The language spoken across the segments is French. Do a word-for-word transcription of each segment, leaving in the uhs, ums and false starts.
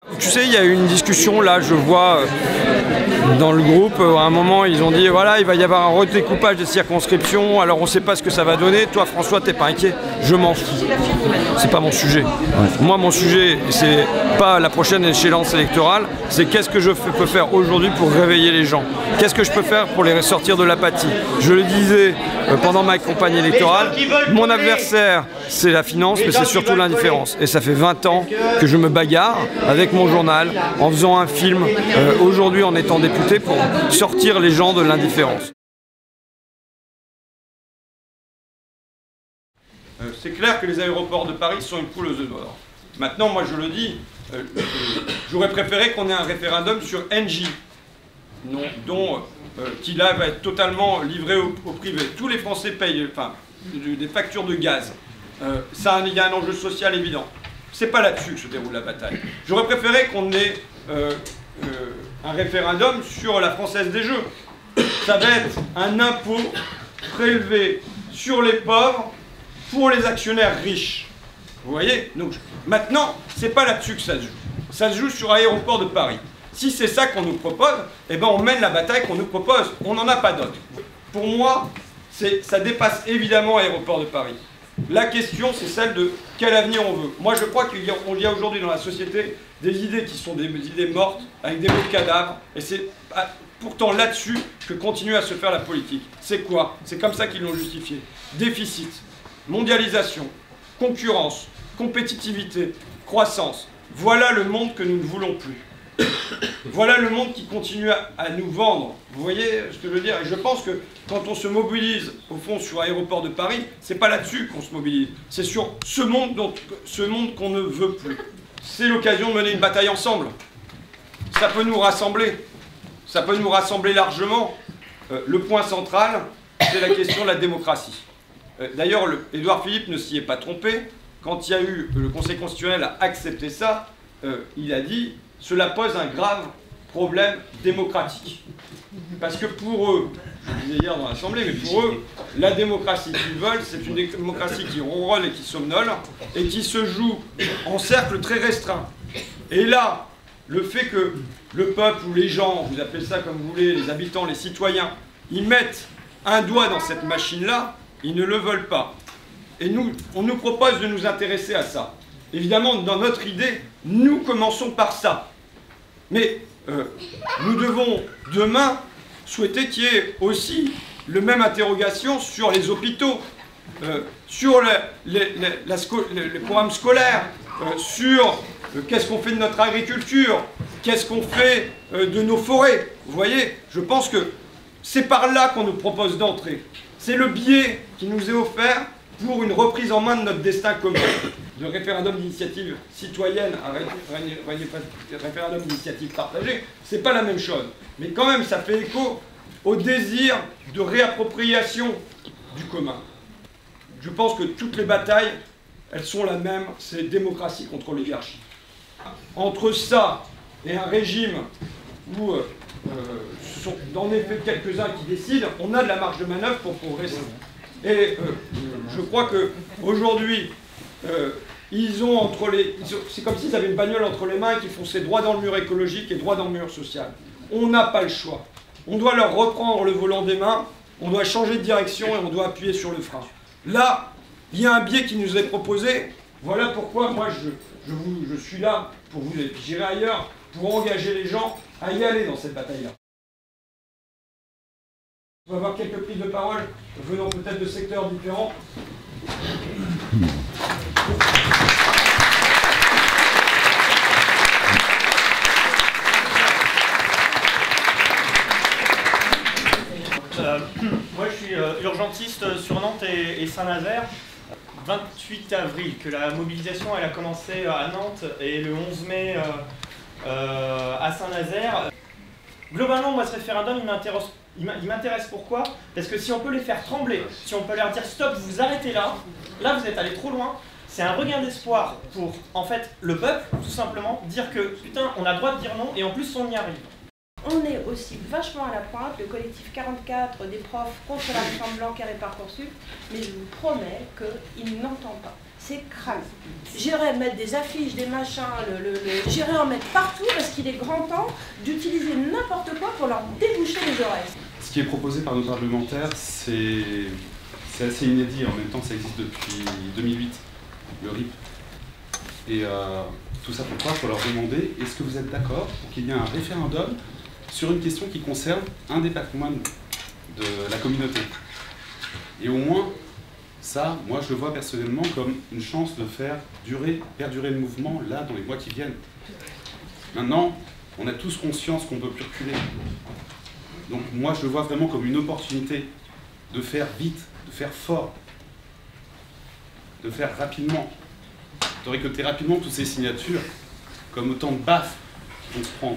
Tu sais, il y a eu une discussion là, je vois dans le groupe, à un moment ils ont dit voilà, il va y avoir un redécoupage des circonscriptions, alors on ne sait pas ce que ça va donner. Toi François, t'es pas inquiet? Je m'en fous. C'est pas mon sujet. Moi mon sujet, c'est pas la prochaine échéance électorale, c'est qu'est-ce que je peux faire aujourd'hui pour réveiller les gens. Qu'est-ce que je peux faire pour les sortir de l'apathie? Je le disais pendant ma campagne électorale, mon adversaire c'est la finance, mais c'est surtout l'indifférence. Et ça fait vingt ans que je me bagarre avec mon journal, en faisant un film, euh, aujourd'hui en étant député, pour sortir les gens de l'indifférence. Euh, c'est clair que les aéroports de Paris sont une poule aux œufs d'or. Maintenant, moi je le dis, euh, euh, j'aurais préféré qu'on ait un référendum sur Engie, non, dont, euh, qui là va être totalement livré au, au privé. Tous les Français payent enfin, des factures de gaz. Euh, ça, il y a un enjeu social évident. C'est pas là-dessus que se déroule la bataille. J'aurais préféré qu'on ait euh, euh, un référendum sur la Française des Jeux. Ça va être un impôt prélevé sur les pauvres pour les actionnaires riches. Vous voyez? Donc maintenant, c'est pas là-dessus que ça se joue. Ça se joue sur l'aéroport de Paris. Si c'est ça qu'on nous propose, eh ben on mène la bataille qu'on nous propose. On n'en a pas d'autre. Pour moi, ça dépasse évidemment l'aéroport de Paris. La question, c'est celle de quel avenir on veut. Moi, je crois qu'il y a, y a aujourd'hui dans la société des idées qui sont des idées mortes, avec des mots de cadavres, et c'est pourtant là-dessus que continue à se faire la politique. C'est quoi? C'est comme ça qu'ils l'ont justifié. Déficit, mondialisation, concurrence, compétitivité, croissance. Voilà le monde que nous ne voulons plus. Voilà le monde qui continue à, à nous vendre. Vous voyez ce que je veux dire? Et je pense que quand on se mobilise, au fond, sur l'aéroport de Paris, c'est pas là-dessus qu'on se mobilise. C'est sur ce monde dont, ce monde qu'on ne veut plus. C'est l'occasion de mener une bataille ensemble. Ça peut nous rassembler. Ça peut nous rassembler largement. Euh, le point central, c'est la question de la démocratie. Euh, D'ailleurs, Édouard Philippe ne s'y est pas trompé. Quand il y a eu, le Conseil constitutionnel a accepté ça, euh, il a dit « Cela pose un grave problème démocratique ». Parce que pour eux, je le disais hier dans l'Assemblée, mais pour eux, la démocratie qu'ils veulent, c'est une démocratie qui ronronne et qui somnole, et qui se joue en cercle très restreint. Et là, le fait que le peuple ou les gens, vous appelez ça comme vous voulez, les habitants, les citoyens, ils mettent un doigt dans cette machine-là, ils ne le veulent pas. Et nous, on nous propose de nous intéresser à ça. Évidemment, dans notre idée, nous commençons par ça. Mais euh, nous devons demain souhaiter qu'il y ait aussi le même interrogation sur les hôpitaux, euh, sur les, les, les, la sco les, les programmes scolaires, euh, sur euh, qu'est-ce qu'on fait de notre agriculture, qu'est-ce qu'on fait euh, de nos forêts. Vous voyez, je pense que c'est par là qu'on nous propose d'entrer. C'est le biais qui nous est offert pour une reprise en main de notre destin commun. De référendum d'initiative citoyenne à ré ré référendum d'initiative partagée, c'est pas la même chose. Mais quand même, ça fait écho au désir de réappropriation du commun. Je pense que toutes les batailles, elles sont la même, c'est démocratie contre oligarchie. Entre ça et un régime où euh, euh, ce sont en effet quelques-uns qui décident, on a de la marge de manœuvre pour progresser. Et euh, je crois qu'aujourd'hui, euh, ils ont entre les... C'est comme s'ils avaient une bagnole entre les mains et qu'ils fonçaient droit dans le mur écologique et droit dans le mur social. On n'a pas le choix. On doit leur reprendre le volant des mains, on doit changer de direction et on doit appuyer sur le frein. Là, il y a un biais qui nous est proposé. Voilà pourquoi moi je, je, vous, je suis là pour vous, et puis j'irai ailleurs, pour engager les gens à y aller dans cette bataille-là. On va avoir quelques prises de parole venant peut-être de secteurs différents. Euh, moi je suis euh, urgentiste sur Nantes et, et Saint-Nazaire. vingt-huit avril que la mobilisation elle a commencé à Nantes et le onze mai euh, euh, à Saint-Nazaire. Globalement, moi ce référendum il m'intéresse. Il m'intéresse pourquoi? Parce que si on peut les faire trembler, si on peut leur dire stop, vous arrêtez là, là vous êtes allé trop loin, c'est un regain d'espoir pour en fait le peuple, tout simplement, dire que putain on a le droit de dire non et en plus on y arrive. On est aussi vachement à la pointe, le collectif quarante-quatre des profs contre la réforme Blanquer et Parcoursup, mais je vous promets qu'il n'entend pas. C'est crâne. J'irai mettre des affiches, des machins, le, le, le... j'irai en mettre partout parce qu'il est grand temps d'utiliser n'importe quoi pour leur déboucher les oreilles. Ce qui est proposé par nos parlementaires, c'est assez inédit. En même temps, ça existe depuis deux mille huit, le R I P. Et euh, tout ça pourquoi? Pour leur demander, est-ce que vous êtes d'accord pour qu'il y ait un référendum sur une question qui concerne un des patrimoines de la communauté? Et au moins, ça, moi je le vois personnellement comme une chance de faire durer, perdurer le mouvement là dans les mois qui viennent. Maintenant, on a tous conscience qu'on ne peut plus reculer. Donc moi je le vois vraiment comme une opportunité de faire vite, de faire fort, de faire rapidement, de récolter rapidement toutes ces signatures comme autant de baffes qu'on se prend.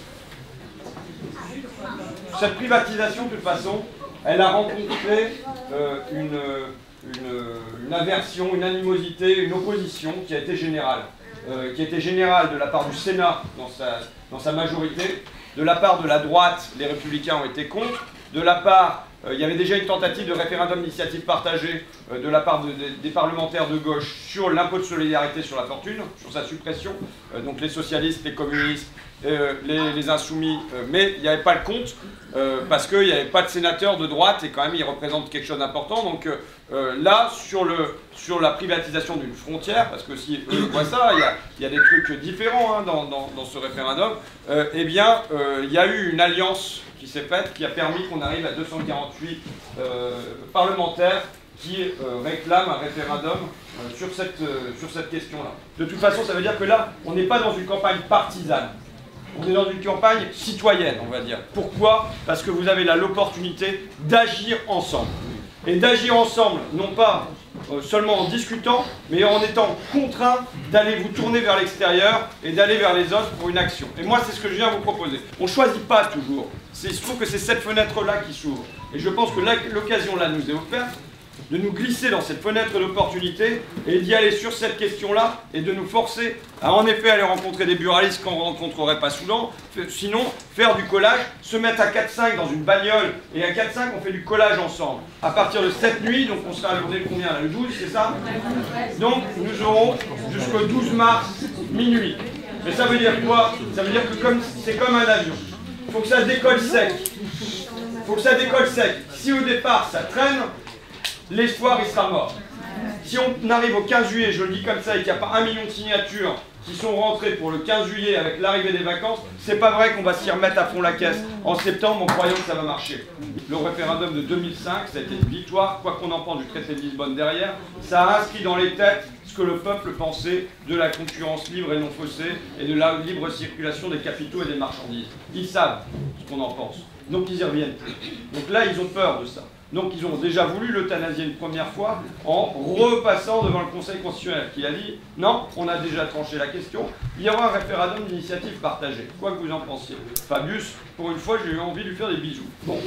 Cette privatisation, de toute façon, elle a rencontré euh, une, une, une aversion, une animosité, une opposition qui a été générale. Euh, qui a été générale de la part du Sénat dans sa, dans sa majorité, de la part de la droite, les Républicains ont été contre, de la part, euh, il y avait déjà une tentative de référendum d'initiative partagée euh, de la part de, de, des parlementaires de gauche sur l'impôt de solidarité sur la fortune, sur sa suppression, euh, donc les socialistes, les communistes, euh, les, les insoumis, euh, mais il n'y avait pas le compte, euh, parce qu'il n'y avait pas de sénateurs de droite, et quand même ils représentent quelque chose d'important, donc euh, euh, là, sur, le, sur la privatisation d'une frontière, parce que si eux voient ça, il y a, il y a des trucs différents hein, dans, dans, dans ce référendum, euh, eh bien, euh, il y a eu une alliance qui s'est faite, qui a permis qu'on arrive à deux cent quarante-huit euh, parlementaires qui euh, réclament un référendum euh, sur cette, euh, sur cette question-là. De toute façon, ça veut dire que là, on n'est pas dans une campagne partisane. On est dans une campagne citoyenne, on va dire. Pourquoi? Parce que vous avez là l'opportunité d'agir ensemble. Et d'agir ensemble, non pas euh, seulement en discutant, mais en étant contraint d'aller vous tourner vers l'extérieur et d'aller vers les autres pour une action. Et moi, c'est ce que je viens vous proposer. On ne choisit pas toujours. Il se trouve que c'est cette fenêtre-là qui s'ouvre. Et je pense que l'occasion là nous est offerte de nous glisser dans cette fenêtre d'opportunité et d'y aller sur cette question-là et de nous forcer à en effet aller rencontrer des buralistes qu'on ne rencontrerait pas souvent, sinon faire du collage, se mettre à quatre cinq dans une bagnole et à quatre cinq on fait du collage ensemble. À partir de cette nuit, donc on sera à journée combien là, le douze, c'est ça? Donc nous aurons jusqu'au douze mars minuit. Mais ça veut dire quoi? Ça veut dire que comme c'est comme un avion. Il faut que ça décolle sec. Il faut que ça décolle sec. Si au départ ça traîne, l'espoir il sera mort. Si on arrive au quinze juillet, je le dis comme ça, et qu'il n'y a pas un million de signatures qui sont rentrées pour le quinze juillet avec l'arrivée des vacances, c'est pas vrai qu'on va s'y remettre à fond la caisse en septembre en croyant que ça va marcher. Le référendum de deux mille cinq, ça a été une victoire, quoi qu'on en pense du traité de Lisbonne derrière, ça a inscrit dans les têtes ce que le peuple pensait de la concurrence libre et non faussée et de la libre circulation des capitaux et des marchandises. Ils savent ce qu'on en pense, donc ils y reviennent plus. Donc là, ils ont peur de ça. Donc ils ont déjà voulu l'euthanasier une première fois en repassant devant le Conseil constitutionnel qui a dit non, on a déjà tranché la question, il y aura un référendum d'initiative partagée. Quoi que vous en pensiez. Fabius, pour une fois, j'ai eu envie de lui faire des bisous. Bon.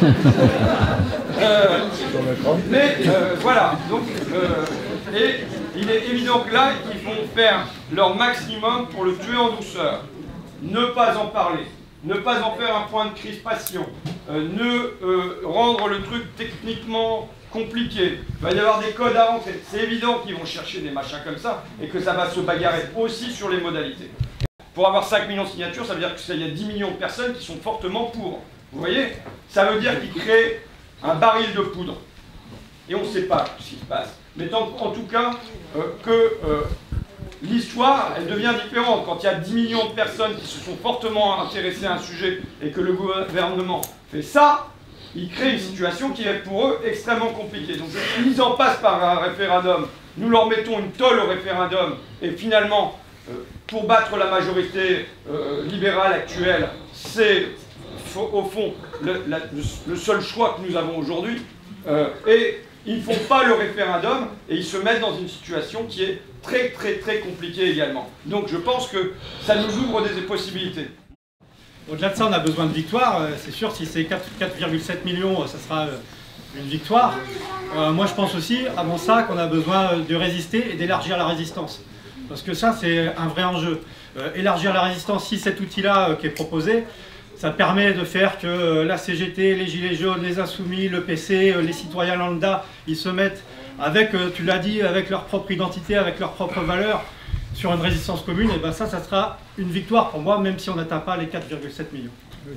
euh, mais euh, voilà, donc, euh, et il est évident que là, ils vont faire leur maximum pour le tuer en douceur. Ne pas en parler. Ne pas en faire un point de crispation, euh, ne euh, rendre le truc techniquement compliqué. Il va y avoir des codes à rentrer. C'est évident qu'ils vont chercher des machins comme ça et que ça va se bagarrer aussi sur les modalités. Pour avoir cinq millions de signatures, ça veut dire qu'il y a dix millions de personnes qui sont fortement pour. Vous voyez? Ça veut dire qu'ils créent un baril de poudre. Et on ne sait pas ce qui se passe. Mais tant, en tout cas, euh, que... Euh, l'histoire, elle devient différente. Quand il y a dix millions de personnes qui se sont fortement intéressées à un sujet et que le gouvernement fait ça, il crée une situation qui est pour eux extrêmement compliquée. Donc ils en passent par un référendum, nous leur mettons une tôle au référendum et finalement, euh, pour battre la majorité euh, libérale actuelle, c'est au fond le, la, le seul choix que nous avons aujourd'hui. Euh, et ils ne font pas le référendum et ils se mettent dans une situation qui est très très très compliquée également. Donc je pense que ça nous ouvre des possibilités. Au-delà de ça, on a besoin de victoire. C'est sûr, si c'est quatre virgule sept millions, ça sera une victoire. Euh, moi je pense aussi, avant ça, qu'on a besoin de résister et d'élargir la résistance. Parce que ça, c'est un vrai enjeu. Euh, élargir la résistance, si cet outil-là euh, qui est proposé, Ça permet de faire que euh, la C G T, les Gilets jaunes, les Insoumis, le P C, euh, les citoyens lambda, ils se mettent avec, euh, tu l'as dit, avec leur propre identité, avec leurs propres valeurs, sur une résistance commune. Et bien ça, ça sera une victoire pour moi, même si on n'atteint pas les quatre virgule sept millions.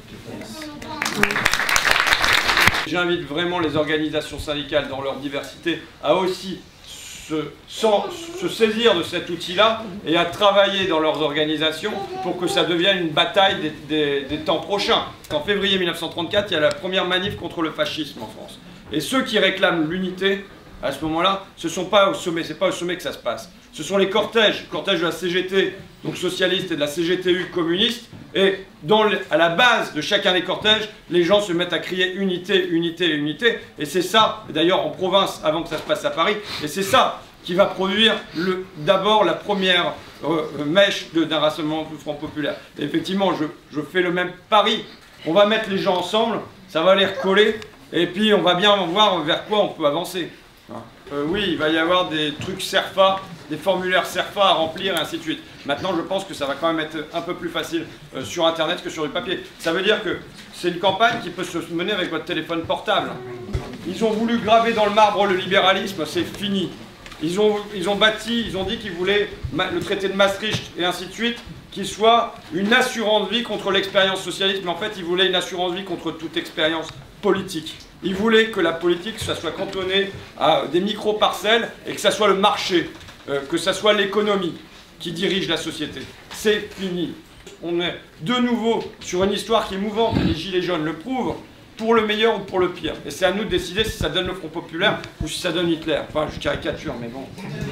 J'invite vraiment les organisations syndicales dans leur diversité à aussi se, sans, se saisir de cet outil-là et à travailler dans leurs organisations pour que ça devienne une bataille des, des, des temps prochains. En février mille neuf cent trente-quatre, il y a la première manif contre le fascisme en France. Et ceux qui réclament l'unité, à ce moment-là, ce ne sont pas au sommet, c'est pas au sommet que ça se passe. Ce sont les cortèges, cortèges de la C G T, donc socialiste, et de la C G T U communiste. Et dans le, à la base de chacun des cortèges, les gens se mettent à crier unité, unité, unité. Et c'est ça, d'ailleurs en province, avant que ça se passe à Paris, et c'est ça qui va produire d'abord la première euh, mèche d'un rassemblement du Front Populaire. Et effectivement, je, je fais le même pari. On va mettre les gens ensemble, ça va les recoller, et puis on va bien voir vers quoi on peut avancer. Euh, oui, il va y avoir des trucs SERFA, des formulaires SERFA à remplir et ainsi de suite. Maintenant, je pense que ça va quand même être un peu plus facile euh, sur Internet que sur du papier. Ça veut dire que c'est une campagne qui peut se mener avec votre téléphone portable. Ils ont voulu graver dans le marbre le libéralisme, c'est fini. Ils ont, ils ont bâti, ils ont dit qu'ils voulaient le traité de Maastricht et ainsi de suite, qu'il soit une assurance vie contre l'expérience socialiste, mais en fait, ils voulaient une assurance vie contre toute expérience politique. Ils voulaient que la politique, ça soit cantonné à des micro-parcelles et que ça soit le marché, euh, que ça soit l'économie qui dirige la société. C'est fini. On est de nouveau sur une histoire qui est mouvante, les Gilets jaunes le prouvent, pour le meilleur ou pour le pire. Et c'est à nous de décider si ça donne le Front Populaire ou si ça donne Hitler. Enfin, je caricature, mais bon.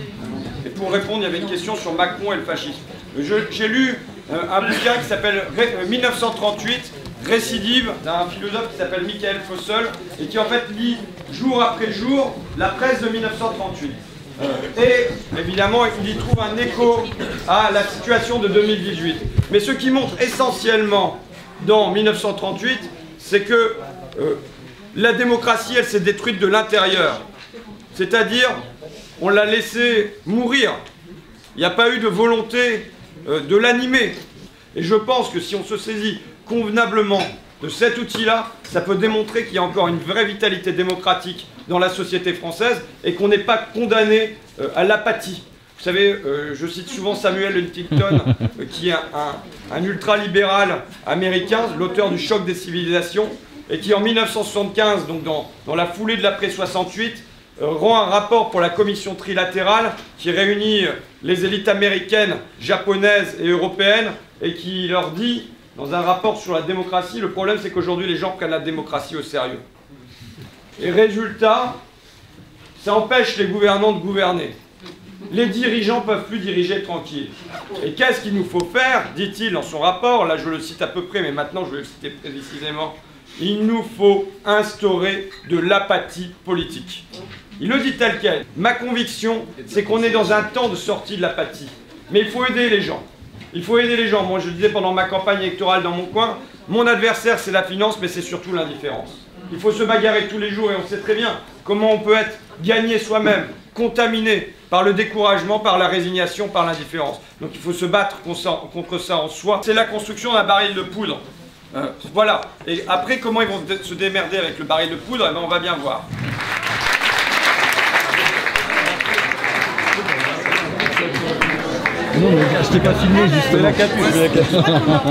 Et pour répondre, il y avait une question sur Macron et le fascisme. J'ai lu euh, un bouquin qui s'appelle mille neuf cent trente-huit, Récidive, d'un philosophe qui s'appelle Michael Fossel, et qui en fait lit jour après jour la presse de mille neuf cent trente-huit. Euh, et évidemment, il y trouve un écho à la situation de deux mille dix-huit. Mais ce qui montre essentiellement dans mille neuf cent trente-huit, c'est que euh, la démocratie, elle s'est détruite de l'intérieur. C'est-à-dire, on l'a laissé mourir. Il n'y a pas eu de volonté euh, de l'animer. Et je pense que si on se saisit convenablement de cet outil-là, ça peut démontrer qu'il y a encore une vraie vitalité démocratique dans la société française et qu'on n'est pas condamné euh, à l'apathie. Vous savez, euh, je cite souvent Samuel Huntington, euh, qui est un, un, un ultra-libéral américain, l'auteur du Choc des civilisations, et qui en mille neuf cent soixante-quinze, donc dans, dans la foulée de l'après soixante-huit, euh, rend un rapport pour la commission trilatérale qui réunit les élites américaines, japonaises et européennes, et qui leur dit, dans un rapport sur la démocratie, le problème c'est qu'aujourd'hui les gens prennent la démocratie au sérieux. Et résultat, ça empêche les gouvernants de gouverner. Les dirigeants ne peuvent plus diriger tranquille. Et qu'est-ce qu'il nous faut faire, dit-il dans son rapport, là je le cite à peu près, mais maintenant je vais le citer précisément, il nous faut instaurer de l'apathie politique. Il le dit tel quel. Ma conviction, c'est qu'on est dans un temps de sortie de l'apathie. Mais il faut aider les gens. Il faut aider les gens. Moi, je le disais pendant ma campagne électorale dans mon coin, mon adversaire, c'est la finance, mais c'est surtout l'indifférence. Il faut se bagarrer tous les jours et on sait très bien comment on peut être gagné soi-même, contaminé par le découragement, par la résignation, par l'indifférence. Donc il faut se battre contre ça en soi. C'est la construction d'un baril de poudre. Euh, voilà. Et après, comment ils vont se démerder avec le baril de poudre, eh ben, on va bien voir. Non, mais je t'ai pas filmé justement. La capuche, la capuche.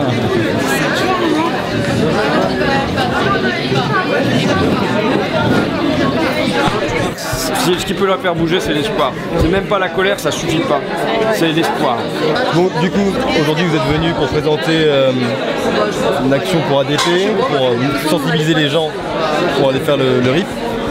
Ce qui peut la faire bouger, c'est l'espoir. C'est même pas la colère, ça suffit pas. C'est l'espoir. Bon, du coup, aujourd'hui, vous êtes venu pour présenter euh, une action pour A D P, pour euh, sensibiliser les gens pour aller faire le, le R I P.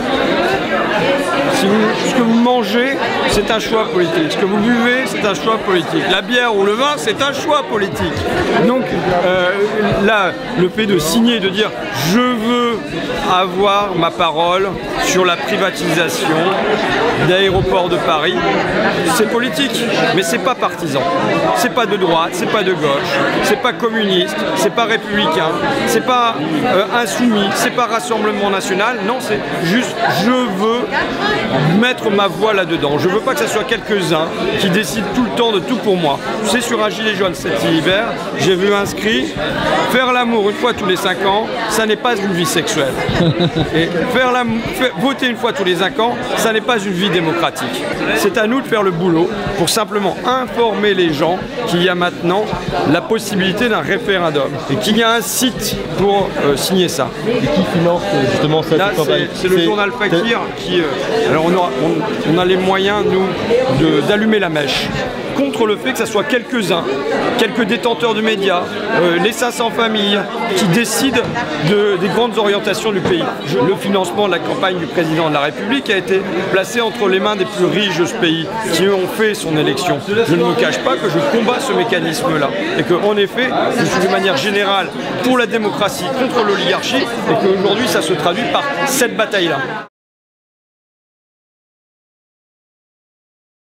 Si vous, ce que vous mangez, c'est un choix politique. Ce que vous buvez, c'est un choix politique. La bière ou le vin, c'est un choix politique. Donc euh, là, le fait de signer, de dire « je veux avoir ma parole sur la privatisation d'Aéroports de Paris. C'est politique, mais c'est pas partisan. C'est pas de droite, c'est pas de gauche, c'est pas communiste, c'est pas républicain, c'est pas euh, insoumis, c'est pas Rassemblement National. Non, c'est juste, je veux mettre ma voix là-dedans. Je veux pas que ce soit quelques-uns qui décident tout le temps de tout pour moi. C'est sur un gilet jaune cet hiver, j'ai vu inscrit faire l'amour une fois tous les cinq ans, ça n'est pas une vie sexuelle. Et faire l'amour, voter une fois tous les cinq ans, ça n'est pas une vie démocratique. C'est à nous de faire le boulot pour simplement informer les gens qu'il y a maintenant la possibilité d'un référendum et qu'il y a un site pour euh, signer ça. Et qui finance justement cette Là, campagne? c'est le journal Fakir qui... Euh, alors on a, on, on a les moyens, nous, d'allumer la mèche contre le fait que ce soit quelques-uns, quelques détenteurs de médias, euh, les cinq cents familles qui décident de, des grandes orientations du pays. Je, le financement de la campagne du président de la République a été placé entre les mains des plus riches de ce pays qui ont fait son élection. Je ne me cache pas que je combats ce mécanisme-là et qu'en effet, je suis de manière générale pour la démocratie contre l'oligarchie et qu'aujourd'hui ça se traduit par cette bataille-là.